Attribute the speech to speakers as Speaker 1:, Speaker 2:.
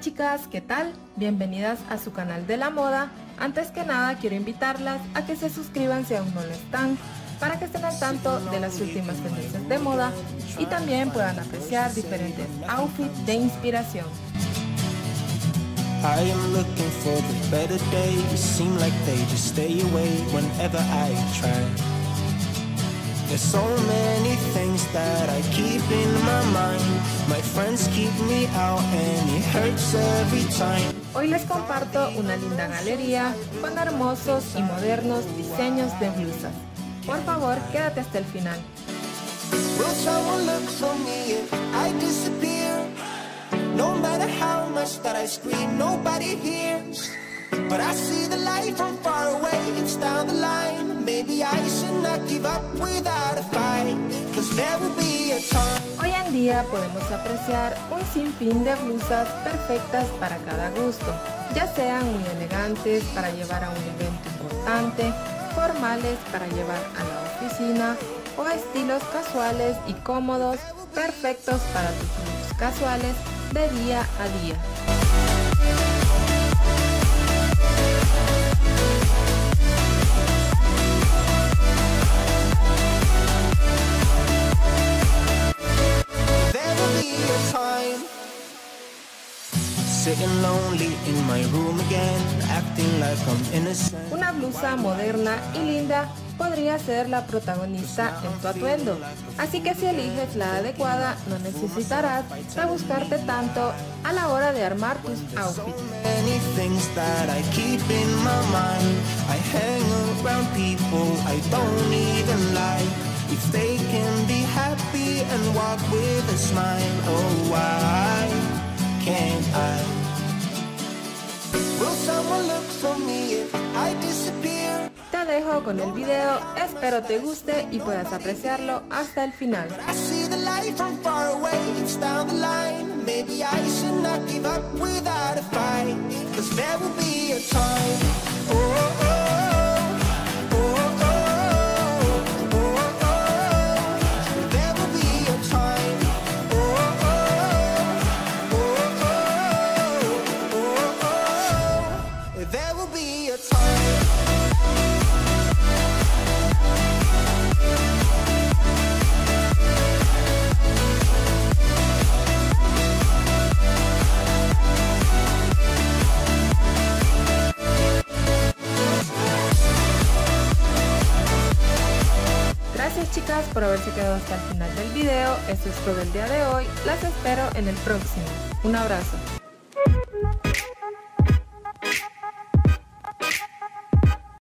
Speaker 1: chicas, ¿qué tal? Bienvenidas a su canal de la moda. Antes que nada quiero invitarlas a que se suscriban si aún no lo están, para que estén al tanto de las últimas tendencias de moda y también puedan apreciar diferentes outfits de inspiración.
Speaker 2: I am looking for the better days. Seem like they just stay away whenever I try. There's so many things that I keep in my mind. My friends keep me out and it hurts every time.
Speaker 1: Hoy les comparto una linda galería con hermosos y modernos diseños de blusas. Por favor, quédate hasta el final.
Speaker 2: Will someone look for me if I disappear? No matter how much that I scream, nobody hears. But I see the light from far away, it's down the line. Maybe I should not give up without a fight, 'cause there will be a time.
Speaker 1: Hoy en día podemos apreciar un sinfín de blusas perfectas para cada gusto, ya sean muy elegantes para llevar a un evento importante, formales para llevar a la oficina o estilos casuales y cómodos, perfectos para tus looks casuales de día a día. Una blusa moderna y linda podría ser la protagonista en tu atuendo, así que si eliges la adecuada no necesitarás rebuscarte tanto a la hora de armar tus outfits.
Speaker 2: If they can be happy and walk with a smile, oh why can't I? Will someone look for me if I disappear?
Speaker 1: Te dejo con el video, espero te guste y puedas apreciarlo hasta el final.
Speaker 2: I see the light from far away, it's down the line. Maybe I should not give up without a fight, 'cause there will be a time. Oh, oh, oh.
Speaker 1: Gracias chicas por haberse quedado hasta el final del video. Eso es todo el día de hoy. Las espero en el próximo. Un abrazo.